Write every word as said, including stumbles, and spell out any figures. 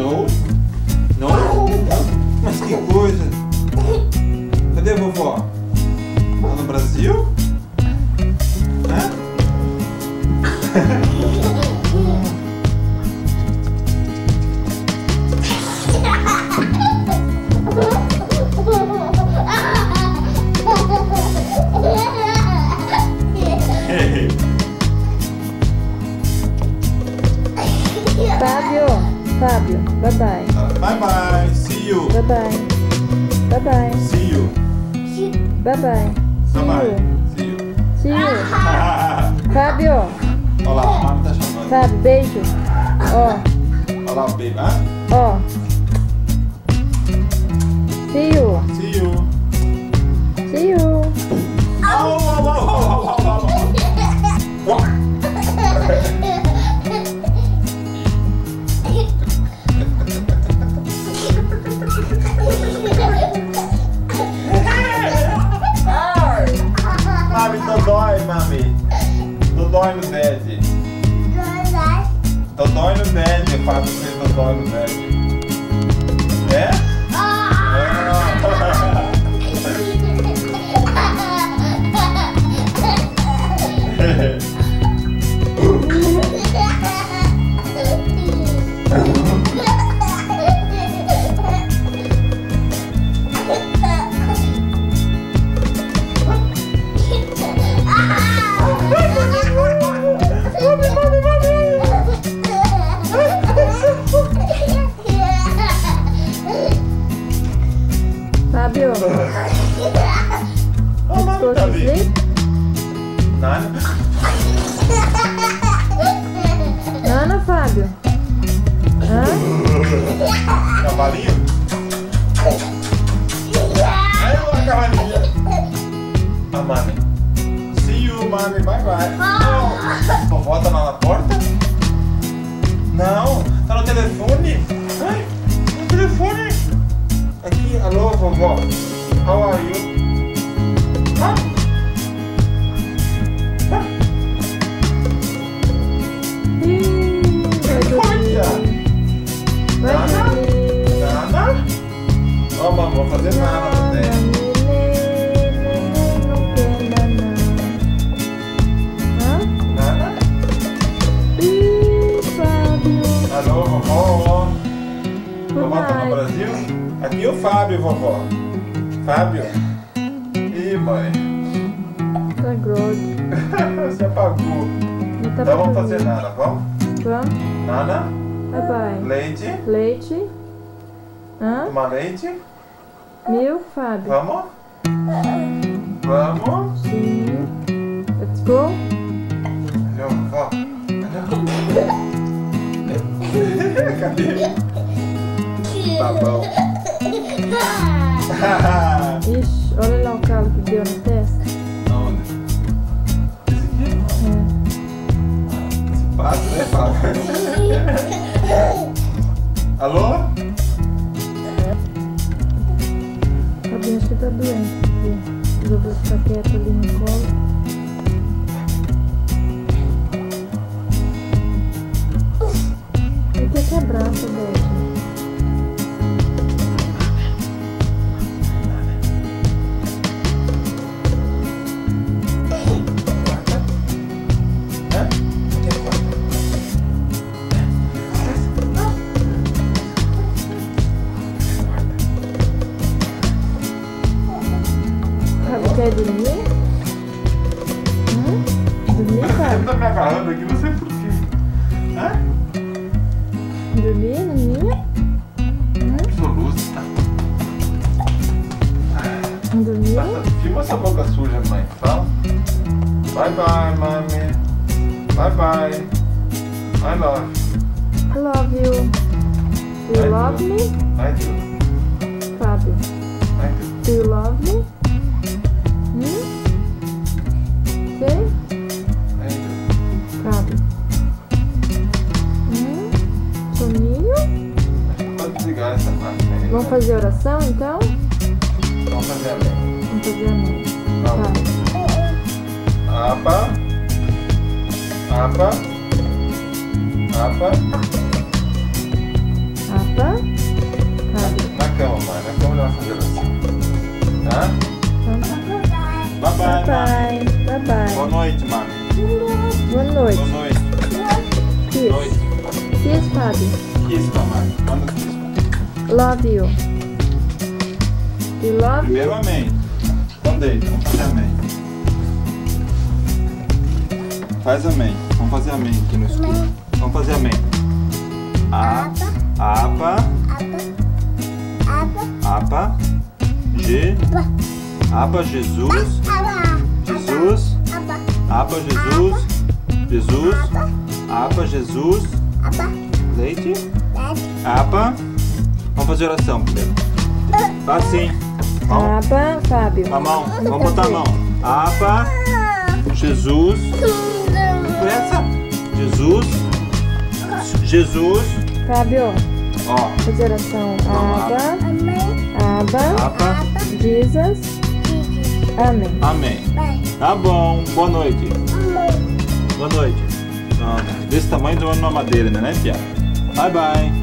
Não. Não? Mas que coisa. Cadê a vovó? Tá no Brasil? Hã? Fábio, Fábio, bye bye. Bye bye, see you. Bye bye. Bye bye. See you. Bye bye. See Bye bye. you. See you. See you. Fábio. Olha lá, a mãe tá chamando. Fábio, beijo. Ó, Olha lá o baby. Hã? ó. See you. See you. See you. Au, au, au, au, au, au, au. Uau. Mami, dodói, mami. Dodói no dedo. Dodói no dedo. O Fábio fez dodói no dedo. É? É. Fábio. Oh, mami, Go tá to ali. sleep? Nada. Ana, Fábio. Hã? Cavalinho? Aí lá, cavalinha. Ah, mami. See you, mami. Bye, bye. Oh. Vovó tá lá na porta? Não. Tá no telefone? Ai, no telefone. Aqui, alô, vovó. How are you? Ah. Ah. Ih, vai dormir. Olha. Vai Nana? dormir. Nada? Ó, oh, mano, vou fazer nada no dedo. Não quer naná. Hã? Nada? Ih, Fábio. Alô, vovó. Good Vovó tá no night. Brasil? Aqui o Fábio, vovó. Fábio? Ih, mãe. Tá grosso. Você apagou. Não tá Então pra vamos dormir. fazer nada, vamos? Vamos? Nana? Bye bye. Leite? Leite. Hã? Tomar leite? Milk, Fábio. Vamos? Vamos? Sim. Let's go. Olha, vovó. Olha. Cadê? Tá bom. Ixi, olha lá o calo que deu na testa. Aonde? Esse aqui? É. Esse pato, né, Fábio? Alô? Fabinho, acho que tá doente. Porque resolveu ficar quieto ali no colo. Ele quer quebrar, Beth. Fábio, quer dormir? Hum? Dormir, Eu Fábio? tô me agarrando aqui, não sei por quê. Hã? Dormir, naninha? Hum? Absoluta. Dormir? Filma essa boca suja, mãe. Fala. Bye bye, mami. Bye bye. I love you. I love you. Do you I love do. me? I do. Fábio, I do. do you love me? Hum? Sei? I do. Fábio. Hum? Soninho? Acho que pode desligar essa parte aí. Vamos fazer oração então? Vamos fazer a lei. Vamos fazer amém. Vamos. Vai. Apa. Apa. Apa. Apa. Boa noite, mami. Boa noite. Boa noite. Kiss. Noite. Kiss, Fábio. Kiss, mami. Manda kiss. Love you. You love me? Primeiro amém. Então deita, vamos fazer amém. Faz amém. Vamos fazer amém aqui no escuro. Vamos fazer amém. A, apa, apa, G, apa, Jesus, Jesus, apa, Jesus, Jesus, apa, Jesus, leite, apa. Vamos fazer oração primeiro. Assim. Mão. Apa, Fábio. A mão. Vamos botar a mão. Apa, Jesus. Essa. Jesus. Jesus. Fábio. Ó. Fazer oração. Aba. Aba. Apa. Jesus. Amém. Amém. Tá bom. Boa noite. Boa noite. Ó, desse tamanho de uma madeira, né, Pia? Bye, bye.